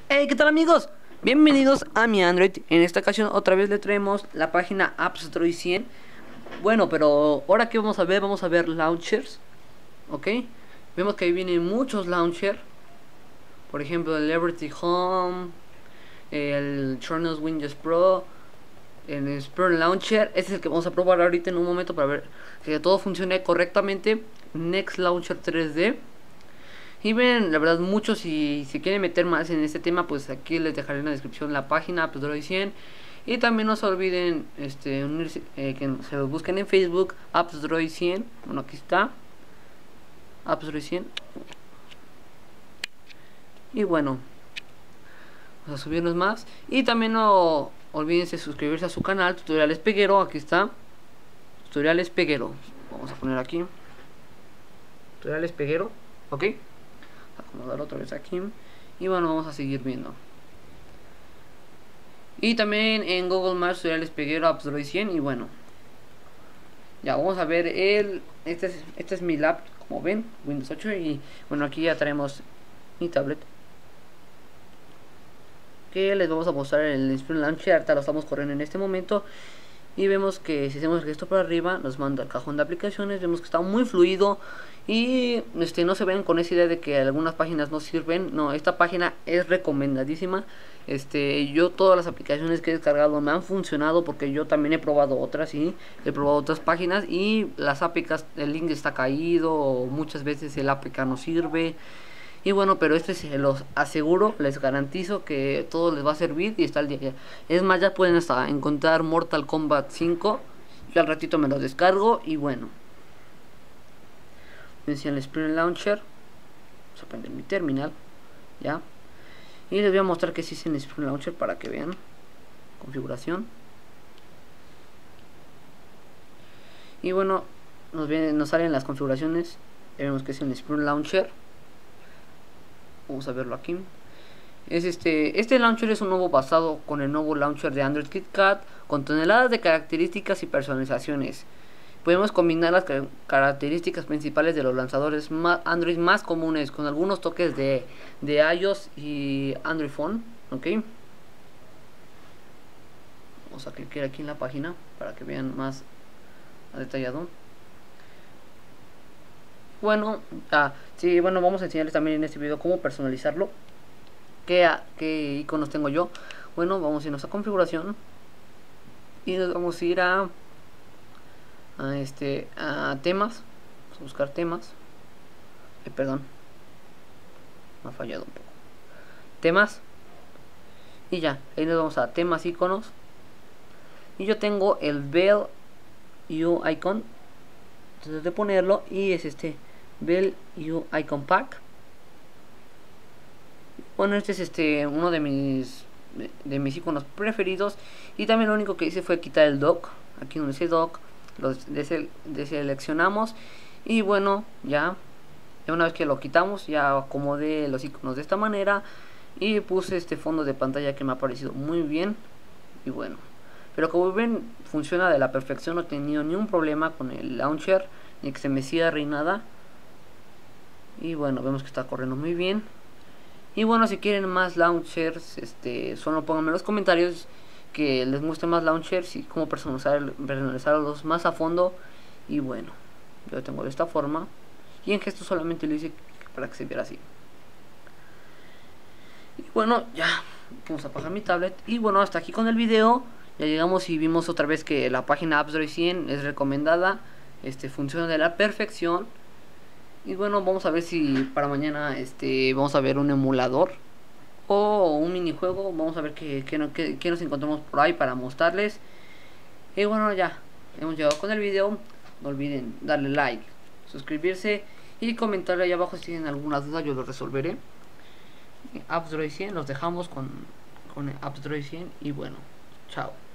Hey, ¿qué tal amigos? Bienvenidos a mi Android. En esta ocasión otra vez le traemos la página Apps Droid 100. Bueno, pero ahora que vamos a ver launchers. ¿Ok? Vemos que ahí vienen muchos launchers. Por ejemplo, el Liberty Home, el Chronos Windows Pro, el Spur Launcher. Este es el que vamos a probar ahorita en un momento para ver que todo funcione correctamente. Next Launcher 3D. Y ven, la verdad, muchos, si quieren meter más en este tema, pues aquí les dejaré en la descripción la página Apps Droid 100. Y también no se olviden unirse, que se los busquen en Facebook, Apps Droid 100. Bueno, aquí está, Apps Droid 100. Y bueno, vamos a subirnos más. Y también no olvídense suscribirse a su canal, Tutoriales Peguero. Aquí está, Tutoriales Peguero. Vamos a poner aquí, Tutoriales Peguero, ok. Acomodar otra vez aquí. Y bueno, vamos a seguir viendo. Y también en Google Maps Tutoriales Peguero Apps Droid 100. Y bueno, ya vamos a ver este es mi lap, como ven, Windows 8. Y bueno, aquí ya traemos mi tablet, que les vamos a mostrar el Spring Launcher. Ahorita lo estamos corriendo en este momento. Y vemos que si hacemos esto para arriba nos manda al cajón de aplicaciones. Vemos que está muy fluido. Y no se ven con esa idea de que algunas páginas no sirven. No, esta página es recomendadísima. Yo todas las aplicaciones que he descargado me han funcionado, porque yo también he probado otras, y he probado otras páginas y las APKs, el link está caído, o muchas veces el APK no sirve. Y bueno, pero se los aseguro, les garantizo que todo les va a servir y está al día. Es más, ya pueden hasta encontrar Mortal Kombat 5. Yo al ratito me lo descargo. Y bueno, decía el Spring Launcher. Vamos a prender mi terminal, ya. Y les voy a mostrar que sí es el Spring Launcher para que vean. Configuración. Y bueno, nos salen las configuraciones. Ya vemos que es el Spring Launcher. Vamos a verlo aquí. Es este launcher es un nuevo basado con el nuevo launcher de Android KitKat, con toneladas de características y personalizaciones. Podemos combinar las características principales de los lanzadores Android más comunes, con algunos toques de iOS y Android Phone. Ok, vamos a clicar aquí en la página para que vean más detallado. Bueno, sí, bueno, vamos a enseñarles también en este video cómo personalizarlo. ¿Qué iconos tengo yo? Bueno, vamos a irnos a configuración y nos vamos a ir a temas. Vamos a buscar temas. Perdón, me ha fallado un poco. Temas. Y ya, ahí nos vamos a temas, iconos. Y yo tengo el Bell U Icon. Entonces de ponerlo, y es Bell U Icon Pack. Bueno, este es uno de mis iconos preferidos. Y también lo único que hice fue quitar el dock. Aquí donde dice dock, lo deseleccionamos. Y bueno, ya una vez que lo quitamos, ya acomodé los iconos de esta manera. Y puse este fondo de pantalla que me ha parecido muy bien. Y bueno, pero como ven, funciona de la perfección. No he tenido ni un problema con el launcher, ni que se me cierre ni nada. Y bueno, vemos que está corriendo muy bien. Y bueno, si quieren más launchers, solo pónganme en los comentarios que les muestre más launchers y cómo personalizarlos más a fondo. Y bueno, yo lo tengo de esta forma. Y en gesto solamente lo hice para que se viera así. Y bueno, ya vamos a apagar mi tablet. Y bueno, hasta aquí con el video. Ya llegamos y vimos otra vez que la página Apps Droid 100 es recomendada. Funciona de la perfección. Y bueno, vamos a ver si para mañana vamos a ver un emulador o un minijuego. Vamos a ver qué nos encontramos por ahí para mostrarles. Y bueno, ya hemos llegado con el video. No olviden darle like, suscribirse y comentar ahí abajo si tienen alguna duda, yo lo resolveré. Apps Droid 100, los dejamos con Apps Droid 100. Y bueno, chao.